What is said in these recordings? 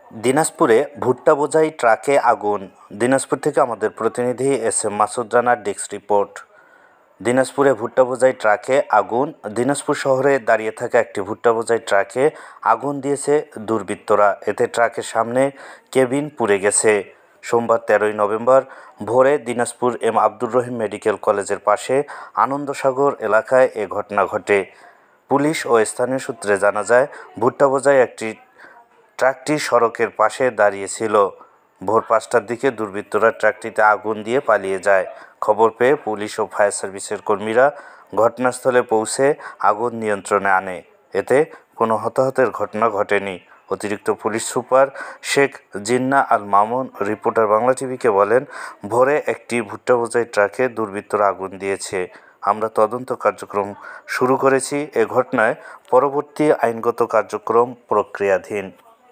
দিনাজপুরে ভুট্টা বোঝাই ট্রাকে আগুন। দিনাজপুর থেকে আমাদের প্রতিনিধি এস এম মাসুদ রানার ডেস্ক রিপোর্ট। দিনাজপুরে ভুট্টা বোঝাই ট্রাকে আগুন। দিনাজপুর শহরে দাঁড়িয়ে থাকা একটি ভুট্টা বোঝাই ট্রাকে আগুন দিয়েছে দুর্বৃত্তরা। এতে ট্রাকের সামনে কেবিন পুড়ে গেছে। সোমবার 13ই নভেম্বর ভোরে দিনাজপুর এম আব্দুর রহিম মেডিকেল কলেজের পাশে আনন্দসাগর এলাকায় এ ঘটনা ঘটে। পুলিশ ও স্থানীয় সূত্রে জানা যায়, ভুট্টা বোঝাই ট্রাকটি সড়কের পাশে দাঁড়িয়ে ছিল। ভোর 5টার দিকে দুর্বৃত্তরা ট্রাকটিতে আগুন দিয়ে পালিয়ে যায়। খবর পেয়ে পুলিশ ও ফায়ার সার্ভিসের কর্মীরা ঘটনাস্থলে পৌঁছে আগুন নিয়ন্ত্রণে আনে। এতে কোনো হতাহতের ঘটনা ঘটেনি। অতিরিক্ত police super Sheikh Jinnah Al Mamun reporter Bangla টিভিকে বলেন, ভোরে একটি ভুট্টা বোঝাই ট্রাকে দুর্বৃত্তরা আগুন দিয়েছে। আমরা তদন্ত কার্যক্রম শুরু করেছি। এ ঘটনায় পরবর্তী আইনগত কার্যক্রম প্রক্রিয়াধীন।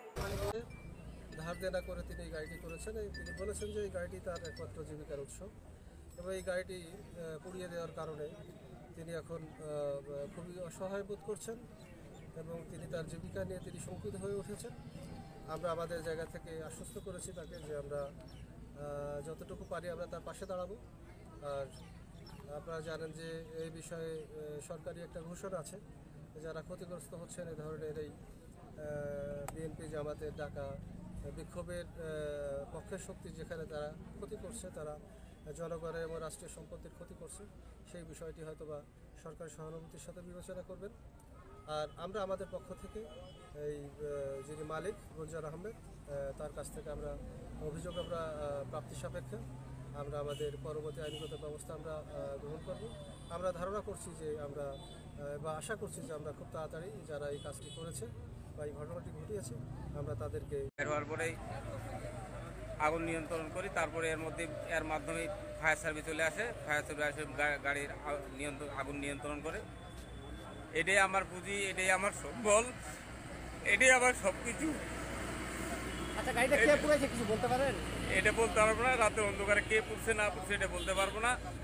ধার দেনা করে তিনি এই গাড়িটি করেছেন। তিনি বলেছেন যে এই গাড়িটি তার একমাত্র জীবিকার উৎস এবং এই গাড়িটি পুড়িয়ে দেওয়ার কারণে তিনি এখন খুবই অসহায় বোধ করছেন এবং তিনি তার জীবিকা নিয়ে তিনি শঙ্কিত হয়ে উঠেছেন। আমরা আমাদের জায়গা থেকে আশ্বস্ত করেছি তাকে যে আমরা যতটুকু পারি আমরা তার পাশে দাঁড়াবো। আর আপনারা জানেন যে এই বিষয়ে সরকারি একটা ঘোষণা আছে, যারা ক্ষতিগ্রস্ত হচ্ছেন এ ধরনের এই বিএনপি জামাতের ডাকা বিক্ষোভের পক্ষের শক্তি যেখানে তারা ক্ষতি করছে, তারা জনগণের এবং রাষ্ট্রীয় সম্পত্তির ক্ষতি করছে, সেই বিষয়টি হয়তোবা সরকার সহানুভূতির সাথে বিবেচনা করবেন। আর আমরা আমাদের পক্ষ থেকে এই যিনি মালিক গুলজার আহমেদ, তার কাছ থেকে আমরা অভিযোগ প্রাপ্তি সাপেক্ষে আমরা আমাদের পরবর্তী আইনগত ব্যবস্থা আমরা গ্রহণ করব। আমরা ধারণা করছি যে আমরা বা আশা করছি যে আমরা খুব তাড়াতাড়ি যারা এই কাজটি করেছে বা এই ঘটনাটি ঘটিয়েছে আমরা তাদেরকে হওয়ার পরেই আগুন নিয়ন্ত্রণ করি। তারপরে এর মাধ্যমে ফায়ার সার্ভিস চলে আসে। ফায়ার সার্ভিস গাড়ির আগুন নিয়ন্ত্রণ করে। এটাই আমার পুঁজি, এটাই আমার সম্বল, এটাই আমার সব কিছু। আচ্ছা, গাড়িটা কে পুড়েছে কিছু বলতে পারেন? এটা বলতে পারবো না। রাতে অন্ধকারে কে পুড়ছে না পুড়ছে এটা বলতে পারবো না।